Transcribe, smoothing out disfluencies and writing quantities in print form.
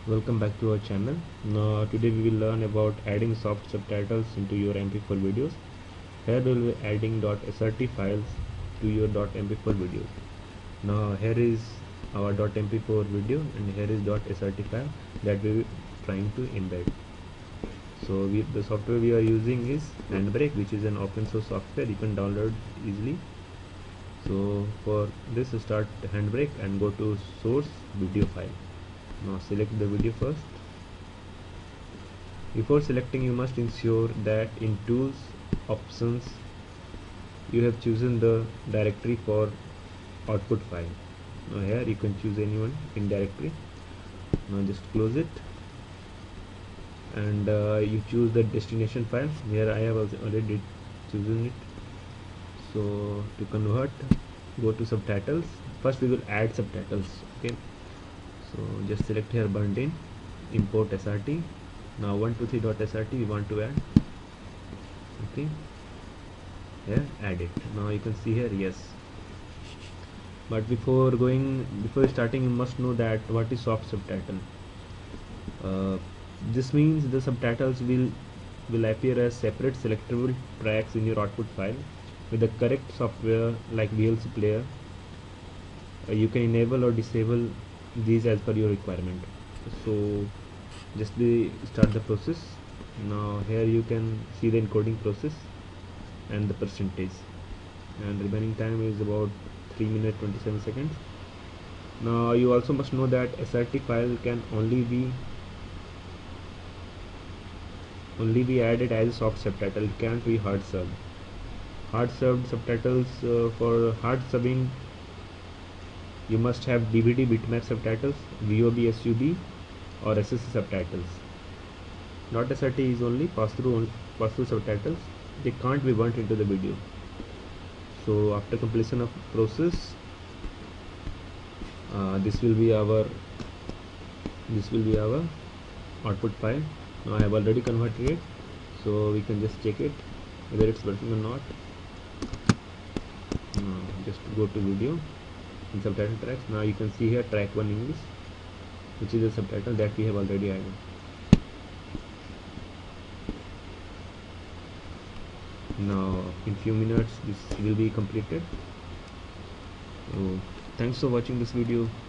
Welcome back to our channel. Now today we will learn about adding soft subtitles into your mp4 videos. Here we will be adding .srt files to your .mp4 video. Now here is our .mp4 video and here is .srt file that we will trying to embed. So the software we are using is Handbrake, which is an open source software. You can download easily. So for this, start Handbrake and go to source video file. Now select the video first. Before selecting, you must ensure that in tools options you have chosen the directory for output file. Now here you can choose anyone in directory. Now just close it and you choose the destination file. Here I have already chosen it. So to convert, go to subtitles. First we will add subtitles. Okay, so just select here burned in, import srt. Now 123.srt we want to add. Okay, here add it. Now you can see here yes. But before starting, you must know that what is soft subtitle. This means the subtitles will appear as separate selectable tracks in your output file. With the correct software like VLC player, you can enable or disable these as per your requirement. So just start the process. Now here you can see the encoding process and the percentage, and remaining time is about 3 minutes 27 seconds. Now you also must know that SRT file can only be added as a soft subtitle. It can't be hard subbed. Hard subbed subtitles, for hard subbing you must have DVD bitmap subtitles, VOB SUB or SSC subtitles. Not SRT is only pass-through subtitles. They can't be burnt into the video. So after completion of process, this will be our output file. Now I have already converted it, so we can just check it whether it's working or not. Just go to video and subtitle tracks. Now you can see here track 1 English, which is a subtitle that we have already added. Now in few minutes this will be completed. So thanks for watching this video.